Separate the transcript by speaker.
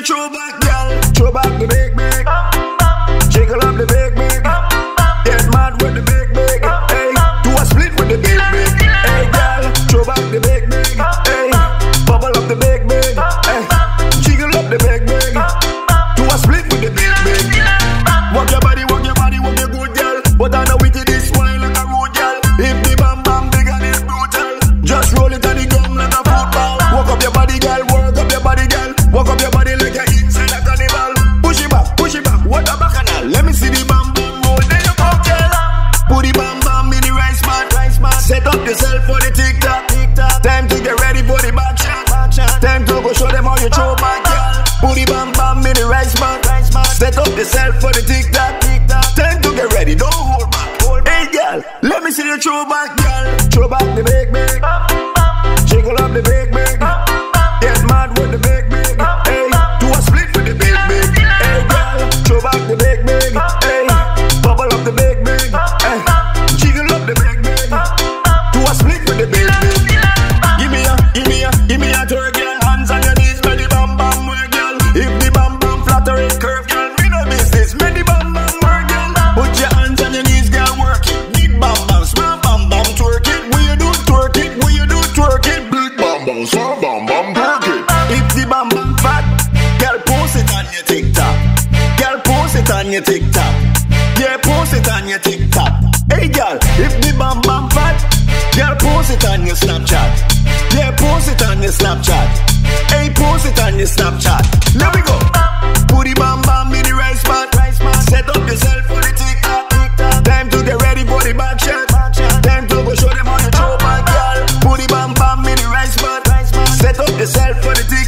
Speaker 1: you throw back, girl. Throw back the big. Jiggle up the big. Get mad with the big. Hey, do a split with the big. Hey, girl, throw back the big. Hey, bubble up the big. Hey, jiggle up the big. Do a split with the big. Walk your body, walk your good, girl. But I know we did this wine like a road, girl. If the bam bam big and it's brutal, just roll it on the gum like a football. Walk up your body, girl. Work up your body, girl. Walk up your body like you're inside a carnival. Push it back, what a bacchanal. Let me see the bam bam roll, then you go, girl. Put the bam bam in the rice man. Set up yourself for the TikTok. Time to get ready for the back shot. Time to go show them how you throw back, girl. Put the bam bam in the rice man. Set up yourself for the TikTok. Time to get ready, don't hold back. Hey, girl, let me see you throw back, girl. Throw back the big. Jiggle up the big. Get mad with the big. Hey, do a split with the big. Hey, girl, throw back the big. Hey, bubble up the big. Hey, jiggle up the big. Do a split with the big. Give me a tour, girl. Hands on your knees, make the bam bam work, girl. If the bam bam flat or it curve, girl, we no business. Make the bam bam work, girl. Put your hands on your knees, girl, work it. Big bam bam, small bam bam, twerk it. When you do twerk it, twerk it. Big bam bam, small bam bam, twerk it. If the bam bam fat, girl, post it on your TikTok. Girl, post it on your TikTok. Yeah, post it on your TikTok. Hey, girl, if the bam bam fat, girl, post it on your Snapchat. Yeah, post it on your Snapchat. Hey, post it on your Snapchat. Let me go. Put the bam bam in the rice man. Set up yourself for the TikTok. Time to get ready for the back shot. Time to go show them how you throw back, girl. Put the bam bam in the rice man. Set up yourself for the TikTok.